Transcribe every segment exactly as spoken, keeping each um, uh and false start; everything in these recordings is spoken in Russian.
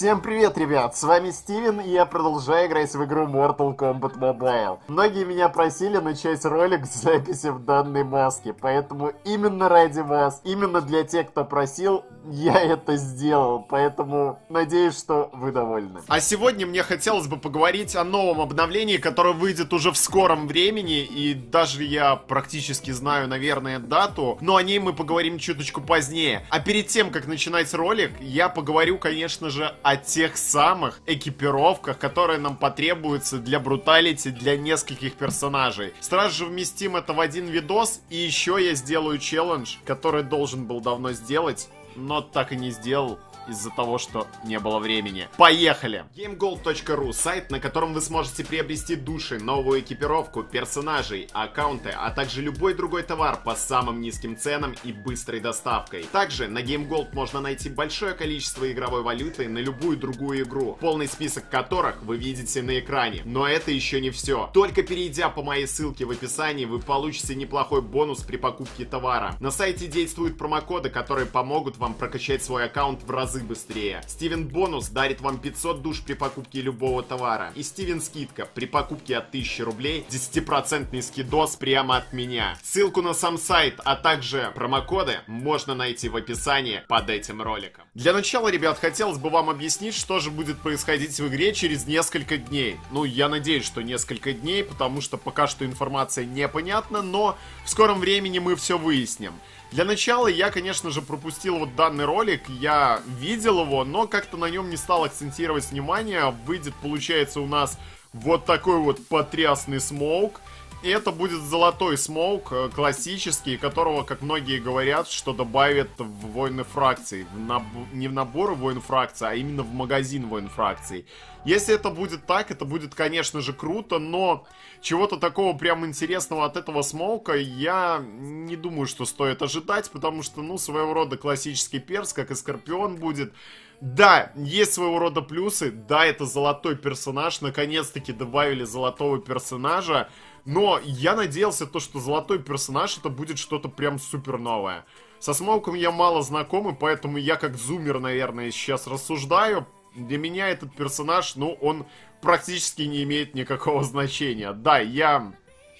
Всем привет, ребят! С вами Стивен, и я продолжаю играть в игру Mortal Kombat Mobile. Многие меня просили начать ролик с записи в данной маске, поэтому именно ради вас, именно для тех, кто просил, я это сделал, поэтому надеюсь, что вы довольны. А сегодня мне хотелось бы поговорить о новом обновлении, которое выйдет уже в скором времени, и даже я практически знаю, наверное, дату, но о ней мы поговорим чуточку позднее. А перед тем, как начинать ролик, я поговорю, конечно же, о тех самых экипировках, которые нам потребуются для бруталити, для нескольких персонажей. Сразу же вместим это в один видос, и еще я сделаю челлендж, который должен был давно сделать, но так и не сделал из-за того, что не было времени. Поехали! геймголд точка ру — сайт, на котором вы сможете приобрести души, новую экипировку, персонажей, аккаунты, а также любой другой товар по самым низким ценам и быстрой доставкой. Также на GameGold можно найти большое количество игровой валюты на любую другую игру, полный список которых вы видите на экране. Но это еще не все. Только перейдя по моей ссылке в описании, вы получите неплохой бонус при покупке товара. На сайте действуют промокоды, которые помогут вам прокачать свой аккаунт в разы быстрее. Стивен Бонус дарит вам пятьсот душ при покупке любого товара. И Стивен Скидка при покупке от тысячи рублей, десятипроцентный скидос прямо от меня. Ссылку на сам сайт, а также промокоды можно найти в описании под этим роликом. Для начала, ребят, хотелось бы вам объяснить, что же будет происходить в игре через несколько дней. Ну, я надеюсь, что несколько дней, потому что пока что информация непонятна, но в скором времени мы все выясним. Для начала я, конечно же, пропустил вот данный ролик, я видел его, но как-то на нем не стал акцентировать внимание. Выйдет, получается, у нас вот такой вот потрясный смоук. И это будет золотой смоук, классический, которого, как многие говорят, что добавят в войны фракций. В наб... Не в набор войн фракций, а именно в магазин войн фракций. Если это будет так, это будет, конечно же, круто, но чего-то такого прям интересного от этого смоука я не думаю, что стоит ожидать, потому что, ну, своего рода классический перс, как и Скорпион будет. Да, есть своего рода плюсы, да, это золотой персонаж, наконец-таки добавили золотого персонажа. Но я надеялся, то, что золотой персонаж это будет что-то прям супер новое. Со смоуком я мало знаком, и поэтому я как зумер, наверное, сейчас рассуждаю. Для меня этот персонаж, ну, он практически не имеет никакого значения. Да, я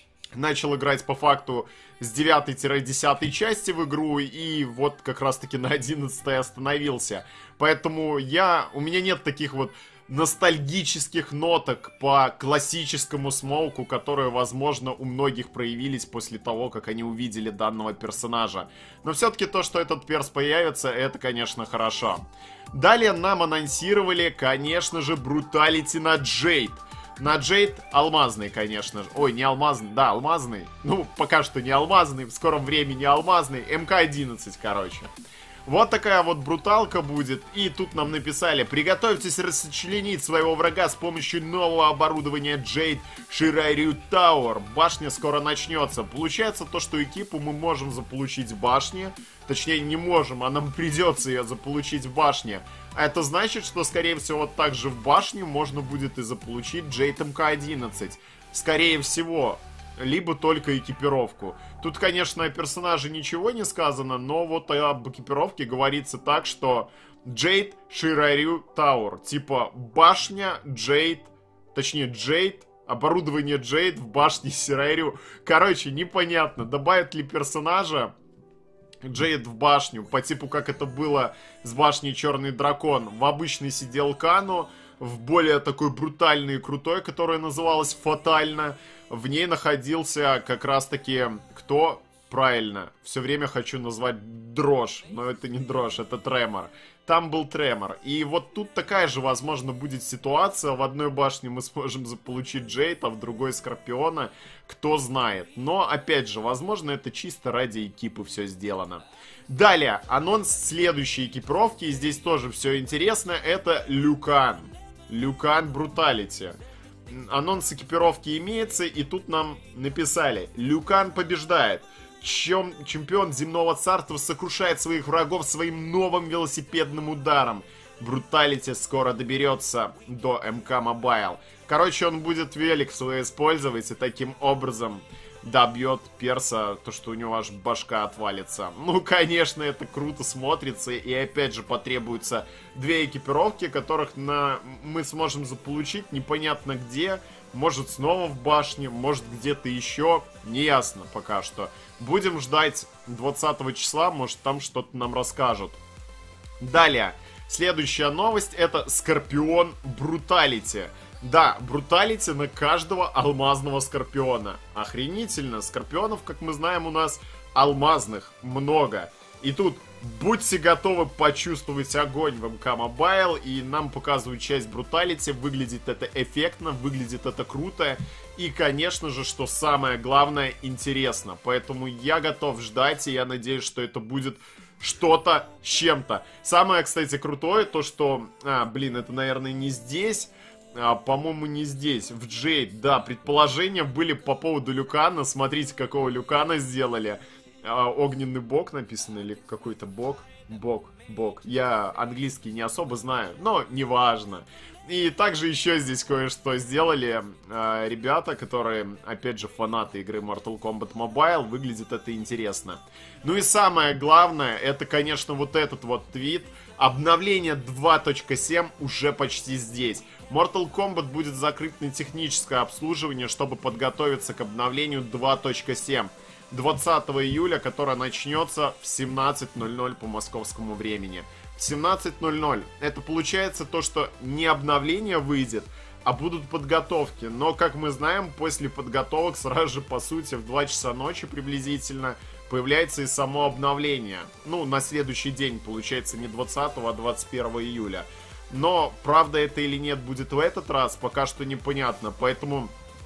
начал играть по факту с девятой-десятой части в игру, и вот как раз-таки на одиннадцатой остановился. Поэтому я, у меня нет таких вот ностальгических ноток по классическому смоуку, которые, возможно, у многих проявились после того, как они увидели данного персонажа. Но все-таки то, что этот перс появится, это, конечно, хорошо. Далее нам анонсировали, конечно же, бруталити на Джейд. На Джейд алмазный, конечно же. Ой, не алмазный, да, алмазный. Ну, пока что не алмазный, в скором времени алмазный. эм ка одиннадцать, короче. Вот такая вот бруталка будет. И тут нам написали: приготовьтесь расчленить своего врага с помощью нового оборудования Jade Shirairu Tower. Башня скоро начнется. Получается то, что экипу мы можем заполучить в башне. Точнее, не можем, а нам придется ее заполучить в башне. А это значит, что, скорее всего, также в башне можно будет и заполучить Jade эм ка одиннадцать. Скорее всего. Либо только экипировку. Тут, конечно, о персонаже ничего не сказано, но вот об экипировке говорится так, что Jade Shirairu Tower. Типа башня Jade, точнее Jade, оборудование Jade в башне Shirairu. Короче, непонятно, добавят ли персонажа Jade в башню, по типу как это было с башней Черный Дракон, в обычный сиделкану, в более такой брутальный и крутой, которая называлась Фатально. В ней находился как раз-таки кто? Правильно, все время хочу назвать Дрожь, но это не Дрожь, это Тремор. Там был Тремор. И вот тут такая же, возможно, будет ситуация. В одной башне мы сможем заполучить Джейд, а в другой Скорпиона. Кто знает. Но, опять же, возможно, это чисто ради экипы все сделано. Далее, анонс следующей экипировки. И здесь тоже все интересно. Это Люкан. Люкан Бруталити. Анонс экипировки имеется, и тут нам написали: Люкан побеждает. Чем чемпион земного царства сокрушает своих врагов своим новым велосипедным ударом. Бруталити скоро доберется до эм ка Mobile. Короче, он будет велик свой использовать, и таким образом добьет перса, то, что у него аж башка отвалится. Ну, конечно, это круто смотрится, и опять же потребуется две экипировки, которых на... мы сможем заполучить непонятно где, может снова в башне, может где-то еще, неясно пока что. Будем ждать двадцатого числа, может там что-то нам расскажут. Далее, следующая новость, это Скорпион Бруталити. Да, Бруталити на каждого алмазного Скорпиона. Охренительно, Скорпионов, как мы знаем, у нас алмазных много. И тут будьте готовы почувствовать огонь в эм ка Mobile, и нам показывают часть Бруталити, выглядит это эффектно, выглядит это круто, и, конечно же, что самое главное, интересно. Поэтому я готов ждать, и я надеюсь, что это будет что-то с чем-то. Самое, кстати, крутое, то что... А, блин, это, наверное, не здесь... А, по-моему, не здесь, в Джейд. Да, предположения были по поводу Люкана. Смотрите, какого Люкана сделали. А, огненный бог написано, или какой-то бог? Бог, бог. Я английский не особо знаю, но неважно. И также еще здесь кое-что сделали а, ребята, которые, опять же, фанаты игры Mortal Kombat Mobile. Выглядит это интересно. Ну и самое главное, это, конечно, вот этот вот твит. Обновление два точка семь уже почти здесь. Mortal Kombat будет закрыт на техническое обслуживание, чтобы подготовиться к обновлению два точка семь. двадцатого июля, которое начнется в семнадцать ноль ноль по московскому времени. В семнадцать ноль ноль. Это получается то, что не обновление выйдет, а будут подготовки. Но, как мы знаем, после подготовок сразу же, по сути, в два часа ночи приблизительно появляется и само обновление. Ну, на следующий день, получается, не двадцатого, а двадцать первого июля. Но, правда это или нет будет в этот раз, пока что непонятно. Поэтому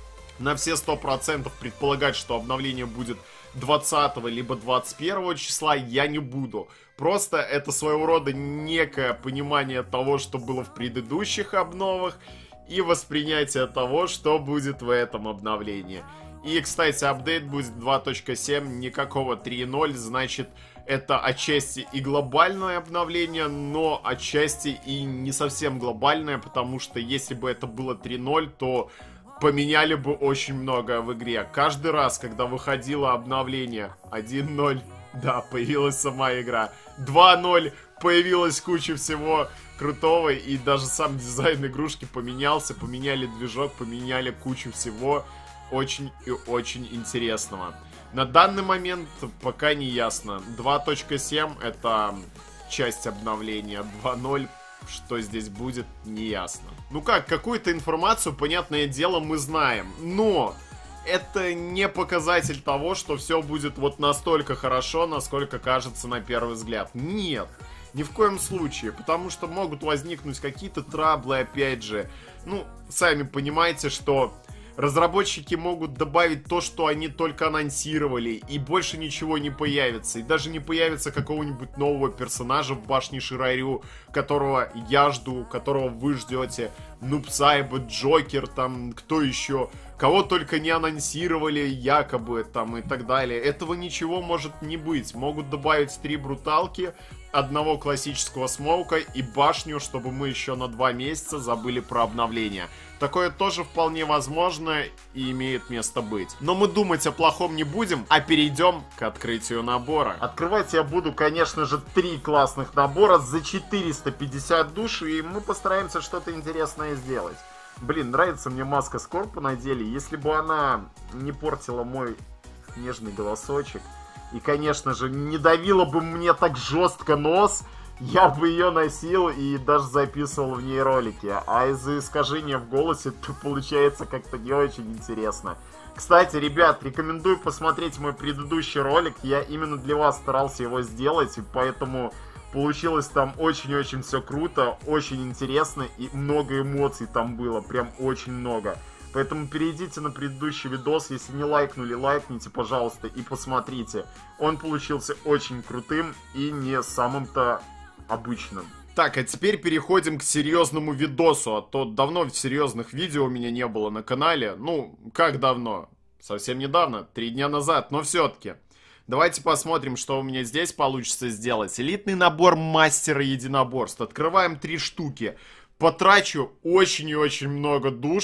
на все сто процентов предполагать, что обновление будет двадцатого либо двадцать первого числа, я не буду. Просто это своего рода некое понимание того, что было в предыдущих обновах, и воспринятие того, что будет в этом обновлении. И, кстати, апдейт будет два точка семь, никакого три ноль, значит, это отчасти и глобальное обновление, но отчасти и не совсем глобальное, потому что если бы это было три ноль, то поменяли бы очень многое в игре. Каждый раз, когда выходило обновление один ноль, да, появилась сама игра. два ноль, появилась куча всего крутого, и даже сам дизайн игрушки поменялся, поменяли движок, поменяли кучу всего очень и очень интересного. На данный момент пока не ясно. два точка семь это часть обновления, два ноль, что здесь будет, не ясно. Ну как, какую-то информацию, понятное дело, мы знаем, но это не показатель того, что все будет вот настолько хорошо, насколько кажется на первый взгляд. Нет, ни в коем случае, потому что могут возникнуть какие-то траблы, опять же. Ну, сами понимаете, что разработчики могут добавить то, что они только анонсировали, и больше ничего не появится. И даже не появится какого-нибудь нового персонажа в башне Широрю, которого я жду, которого вы ждете. Нубсайб, Джокер, там, кто еще. Кого только не анонсировали, якобы, там, и так далее. Этого ничего может не быть. Могут добавить три бруталки, одного классического смоука и башню, чтобы мы еще на два месяца забыли про обновление. Такое тоже вполне возможно и имеет место быть. Но мы думать о плохом не будем, а перейдем к открытию набора. Открывать я буду, конечно же, три классных набора за четыреста пятьдесят душ, и мы постараемся что-то интересное сделать. Блин, нравится мне маска Скорпа на деле. Если бы она не портила мой нежный голосочек и, конечно же, не давила бы мне так жестко нос, я бы ее носил и даже записывал в ней ролики. А из-за искажения в голосе то получается как-то не очень интересно. Кстати, ребят, рекомендую посмотреть мой предыдущий ролик. Я именно для вас старался его сделать, и поэтому получилось там очень-очень все круто, очень интересно, и много эмоций там было, прям очень много. Поэтому перейдите на предыдущий видос, если не лайкнули, лайкните, пожалуйста, и посмотрите. Он получился очень крутым и не самым-то обычным. Так, а теперь переходим к серьезному видосу, а то давно серьезных видео у меня не было на канале. Ну, как давно? Совсем недавно, три дня назад, но все-таки. Давайте посмотрим, что у меня здесь получится сделать. Элитный набор мастера единоборств. Открываем три штуки. Потрачу очень и очень много душ.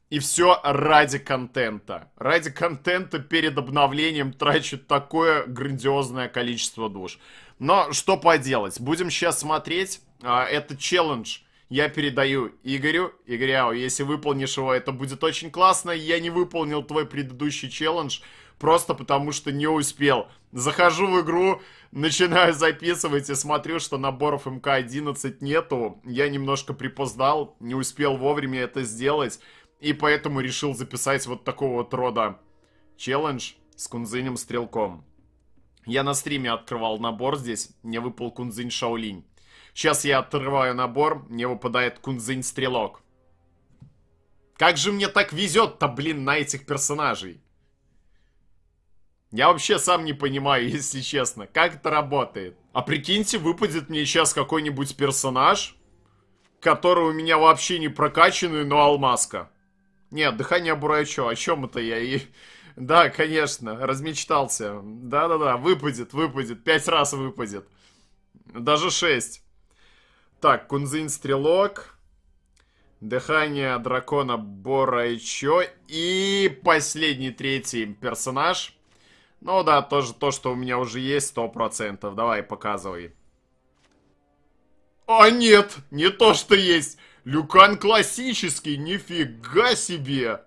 И все ради контента. Ради контента перед обновлением трачу такое грандиозное количество душ. Но что поделать, будем сейчас смотреть. А, это челлендж я передаю Игорю. Игоряу, если выполнишь его, это будет очень классно. Я не выполнил твой предыдущий челлендж, просто потому что не успел. Захожу в игру, начинаю записывать и смотрю, что наборов эм ка одиннадцать нету. Я немножко припоздал, не успел вовремя это сделать. И поэтому решил записать вот такого вот рода челлендж с Кунзинем Стрелком. Я на стриме открывал набор здесь, мне выпал Кунзинь Шаолинь. Сейчас я открываю набор, мне выпадает Кунзинь Стрелок. Как же мне так везет-то, блин, на этих персонажей? Я вообще сам не понимаю, если честно, как это работает. А прикиньте, выпадет мне сейчас какой-нибудь персонаж, который у меня вообще не прокачанный, но алмазка. Нет, дыхание Бурайчо, о чем это я? И... Да, конечно, размечтался. Да-да-да, выпадет, выпадет, пять раз выпадет. Даже шесть. Так, Кунзинь Стрелок. Дыхание дракона Бурайчо. И последний, третий персонаж. Ну да, тоже то, что у меня уже есть, сто процентов. Давай, показывай. А нет, не то, что есть. Люкан классический, нифига себе.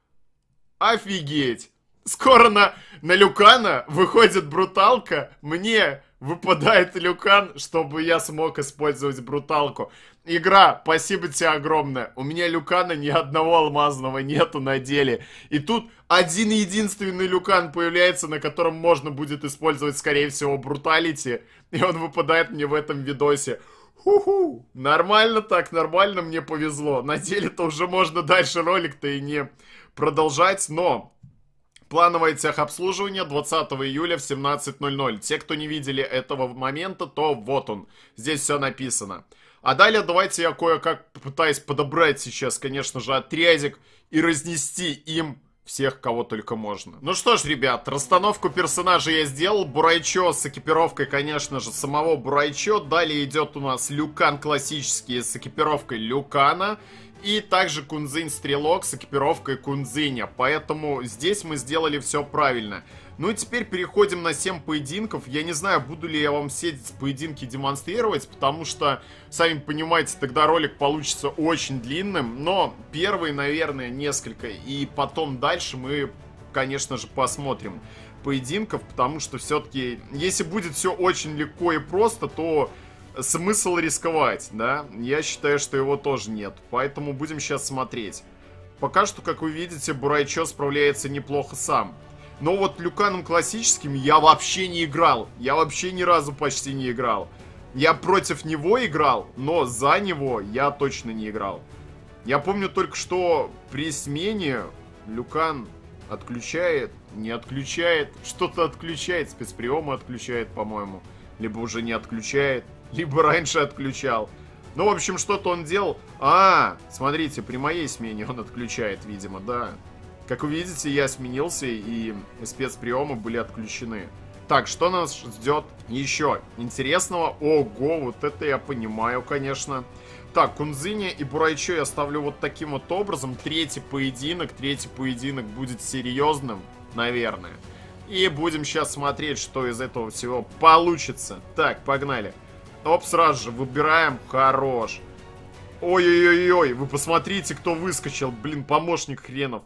Офигеть. Скоро на, на Люкана выходит бруталка. Мне выпадает Люкан, чтобы я смог использовать бруталку. Игра, спасибо тебе огромное. У меня Люкана ни одного алмазного нету на деле. И тут один единственный Люкан появляется, на котором можно будет использовать, скорее всего, бруталити. И он выпадает мне в этом видосе. Ху-ху, нормально так, нормально, мне повезло. На деле-то уже можно дальше ролик-то и не продолжать, но плановое техобслуживание двадцатого июля в семнадцать ноль ноль. Те, кто не видели этого момента, то вот он, здесь все написано. А далее давайте я кое-как попытаюсь подобрать сейчас, конечно же, отрядик и разнести им всех, кого только можно. Ну что ж, ребят, расстановку персонажей я сделал. Бурайчо с экипировкой, конечно же, самого Бурайчо. Далее идет у нас Люкан классический с экипировкой Люкана. И также Кунзинь Стрелок с экипировкой Кунзиня. Поэтому здесь мы сделали все правильно. Ну и теперь переходим на семь поединков. Я не знаю, буду ли я вам все поединки демонстрировать, потому что, сами понимаете, тогда ролик получится очень длинным. Но первые, наверное, несколько. И потом дальше мы, конечно же, посмотрим поединков, потому что все-таки, если будет все очень легко и просто, то смысл рисковать, да? Я считаю, что его тоже нет. Поэтому будем сейчас смотреть. Пока что, как вы видите, Бурайчо справляется неплохо сам. Но вот Люканом классическим я вообще не играл. Я вообще ни разу почти не играл. Я против него играл, но за него я точно не играл. Я помню только, что при смене Люкан отключает, не отключает, что-то отключает, спецприемы отключает, по-моему. Либо уже не отключает, либо раньше отключал. Ну, в общем, что-то он делал. А, смотрите, при моей смене он отключает, видимо, да. Как вы видите, я сменился, и спецприемы были отключены. Так, что нас ждет еще интересного? Ого, вот это я понимаю, конечно. Так, Кунзиня и Бурайчо я ставлю вот таким вот образом. Третий поединок, третий поединок будет серьезным, наверное. И будем сейчас смотреть, что из этого всего получится. Так, погнали. Оп, сразу же выбираем. Хорош. Ой-ой-ой, вы посмотрите, кто выскочил. Блин, помощник хренов.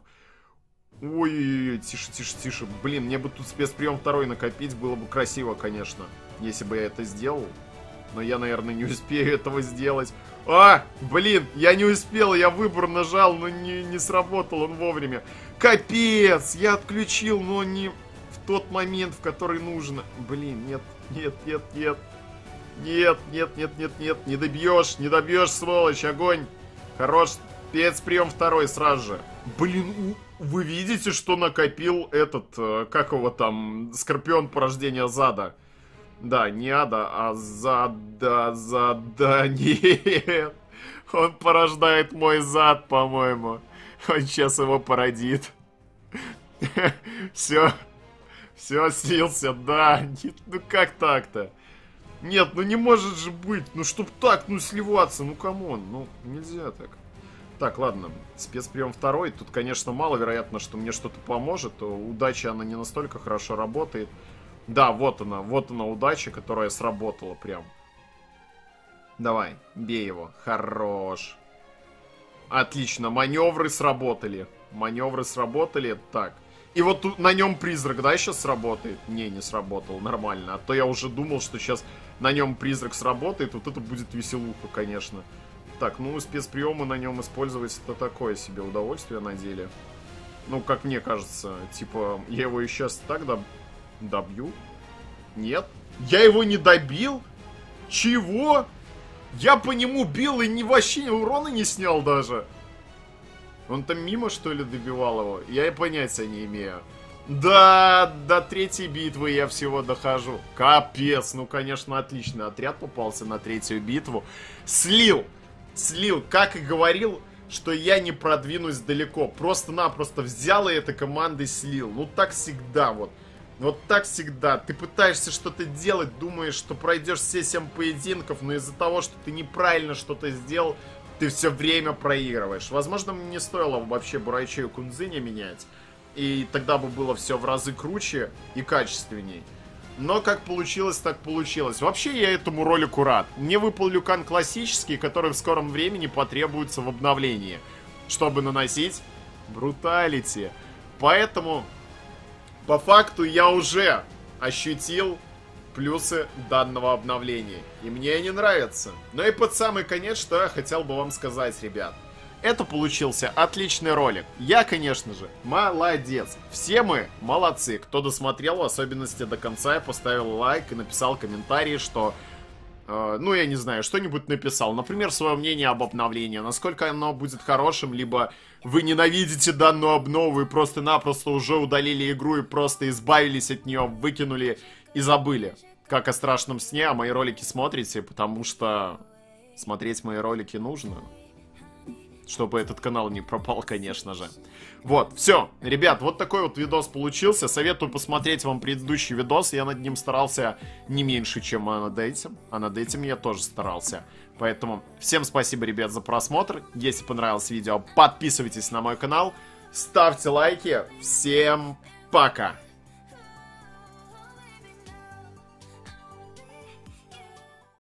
Ой-ой-ой, тише, тише, тише. Блин, мне бы тут спецприем второй накопить, было бы красиво, конечно, если бы я это сделал. Но я, наверное, не успею этого сделать. А, блин, я не успел, я выбор нажал, но не, не сработал он вовремя. Капец, я отключил, но не в тот момент, в который нужно. Блин, нет, нет, нет, нет. Нет, нет, нет, нет, нет, не добьешь, не добьешь, сволочь, огонь. Хорош, спецприем второй сразу же. Блин, вы видите, что накопил этот, как его там, Скорпион порождения Зада? Да, не Ада, а Зада, Зада, нет. Он порождает мой зад, по-моему. Он сейчас его породит. Все, все, слился, да. Ну как так-то? Нет, ну не может же быть. Ну чтоб так, ну сливаться, ну камон, ну нельзя так. Так, ладно, спецприем второй. Тут, конечно, маловероятно, что мне что-то поможет. Удача, она не настолько хорошо работает. Да, вот она, вот она удача, которая сработала прям. Давай, бей его. Хорош. Отлично, маневры сработали. Маневры сработали. Так. И вот тут на нем призрак, да, сейчас сработает? Не, не сработал, нормально. А то я уже думал, что сейчас на нем призрак сработает. Вот это будет веселуха, конечно. Так, ну, спецприемы на нем использовать это такое себе удовольствие на деле. Ну, как мне кажется, типа, я его и сейчас так доб... добью? Нет? Я его не добил? Чего? Я по нему бил и ни вообще урона не снял даже. Он там мимо, что ли, добивал его? Я и понятия не имею. Да, до третьей битвы я всего дохожу. Капец, ну, конечно, отличный отряд попался на третью битву. Слил, слил, как и говорил, что я не продвинусь далеко. Просто-напросто взял и этой командой слил. Ну, так всегда вот. Вот так всегда. Ты пытаешься что-то делать, думаешь, что пройдешь все семь поединков, но из-за того, что ты неправильно что-то сделал, ты все время проигрываешь. Возможно, мне не стоило вообще Бурайчею Кунзиня менять. И тогда бы было все в разы круче и качественней. Но как получилось, так получилось. Вообще я этому ролику рад. Мне выпал Люкан классический, который в скором времени потребуется в обновлении, чтобы наносить бруталити. Поэтому, по факту, я уже ощутил плюсы данного обновления. И мне они нравятся. Ну и под самый конец, что я хотел бы вам сказать, ребят. Это получился отличный ролик. Я, конечно же, молодец. Все мы молодцы. Кто досмотрел, в особенности до конца, и поставил лайк и написал комментарий, что... Э, ну, я не знаю, что-нибудь написал. Например, свое мнение об обновлении. Насколько оно будет хорошим, либо вы ненавидите данную обнову и просто-напросто уже удалили игру и просто избавились от нее, выкинули и забыли. Как о страшном сне, а мои ролики смотрите, потому что смотреть мои ролики нужно. Чтобы этот канал не пропал, конечно же. Вот, все, ребят, вот такой вот видос получился. Советую посмотреть вам предыдущий видос. Я над ним старался не меньше, чем над этим. А над этим я тоже старался. Поэтому всем спасибо, ребят, за просмотр. Если понравилось видео, подписывайтесь на мой канал. Ставьте лайки. Всем пока!